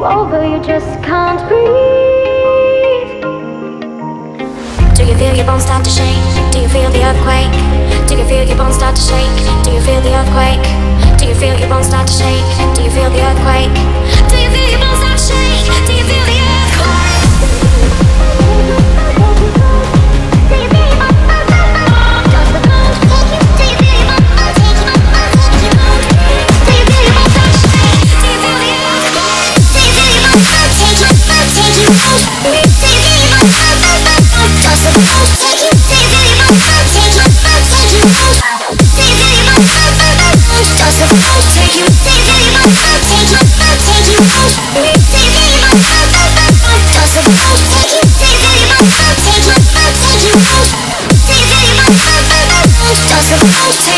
over, you just can't breathe. Do you feel your bones start to shake? Do you feel the earthquake? Do you feel your bones start to shake? Do you feel the earthquake? Do you feel your bones start to shake? Do you feel the earthquake? Do you feel your bones start to shake? Do you feel the earthquake? Take